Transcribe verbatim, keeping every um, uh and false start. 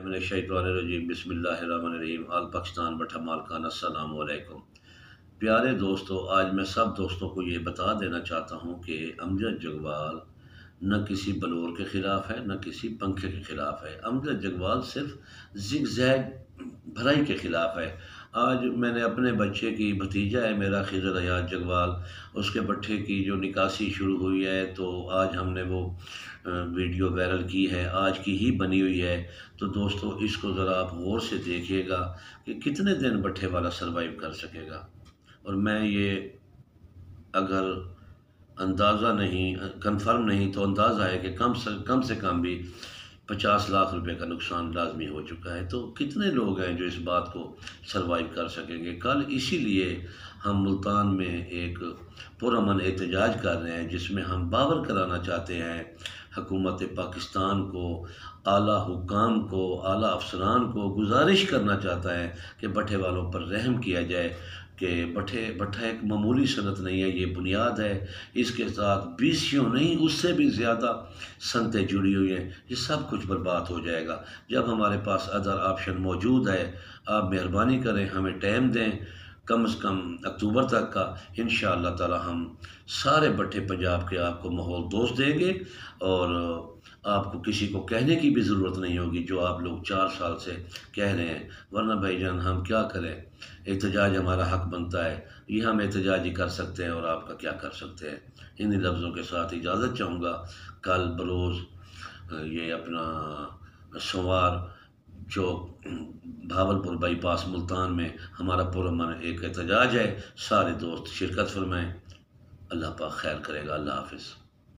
मिनश्शैतानिर्रजीम बिस्मिल्लाहिर्रहमानिर्रहीम। आल पाकिस्तान बठा मालकान अस्सलाम वालेकुम। प्यारे दोस्तों, आज मैं सब दोस्तों को ये बता देना चाहता हूँ कि अमजद जगवाल न किसी बलोर के ख़िलाफ़ है, न किसी पंखे के ख़िलाफ़ है। अमजद जगवाल सिर्फ ज़िगज़ैग भराई के ख़िलाफ़ है। आज मैंने अपने बच्चे की, भतीजा है मेरा खिज़र हयात जगवाल, उसके भट्ठे की जो निकासी शुरू हुई है, तो आज हमने वो वीडियो वायरल की है, आज की ही बनी हुई है। तो दोस्तों, इसको ज़रा आप गौर से देखिएगा कि कितने दिन भट्ठे वाला सर्वाइव कर सकेगा। और मैं ये अगर अंदाज़ा नहीं, कंफर्म नहीं, तो अंदाज़ा है कि कम से कम से कम भी पचास लाख रुपए का नुकसान लाजमी हो चुका है। तो कितने लोग हैं जो इस बात को सरवाइव कर सकेंगे। कल इसीलिए हम मुल्तान में एक पुरअमन एहतजाज कर रहे हैं, जिसमें हम बावर कराना चाहते हैं हुकूमत पाकिस्तान को, आला हुक्काम को, आला अफसरान को गुजारिश करना चाहता है कि भट्ठे वालों पर रहम किया जाए कि भट्ठे भट्ठा एक मामूली सनत नहीं है, ये बुनियाद है। इसके साथ बीसियों नहीं, उससे भी ज़्यादा सनतें जुड़ी हुई हैं। ये सब कुछ बर्बाद हो जाएगा। जब हमारे पास अदर ऑप्शन मौजूद है, आप मेहरबानी करें, हमें टाइम दें कम से कम अक्टूबर तक का। इंशाअल्लाह ताला हम सारे भट्ठे पंजाब के आपको माहौल दोस्त देंगे, और आपको किसी को कहने की भी ज़रूरत नहीं होगी जो आप लोग चार साल से कह रहे हैं। वरना भाईजान हम क्या करें, एहतजाज हमारा हक बनता है, ये हम एहतजाज ही कर सकते हैं, और आपका क्या कर सकते हैं। इन्हीं लफ्ज़ों के साथ इजाज़त चाहूँगा। कल बरोज़ ये अपना सोमवार जो भावलपुर बाईपास मुल्तान में हमारा पुरअमन एक एहतजाज है, सारे दोस्त शिरकत फरमाएँ। अल्लाह पाक खैर करेगा। अल्लाह हाफ़िज़।